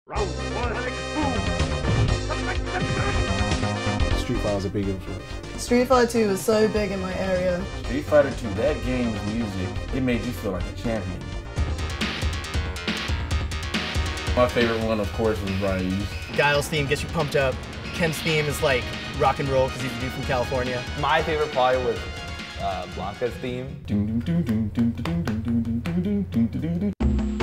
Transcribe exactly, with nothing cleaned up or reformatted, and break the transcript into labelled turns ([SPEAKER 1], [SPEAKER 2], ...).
[SPEAKER 1] Round one, boom!
[SPEAKER 2] Street Fighter is a big influence.
[SPEAKER 3] Street Fighter two was so big in my area.
[SPEAKER 4] Street Fighter two, that game's music, it made you feel like a champion. My favorite one, of course, was Ryu's.
[SPEAKER 5] GUILE's theme gets you pumped up. Ken's theme is like rock and roll because he's a dude from California.
[SPEAKER 6] My favorite probably was uh, Blanca's theme.
[SPEAKER 4] Dun, dun, dun, dun, dun, dun, dun, dun, dun, dun, dun, dun.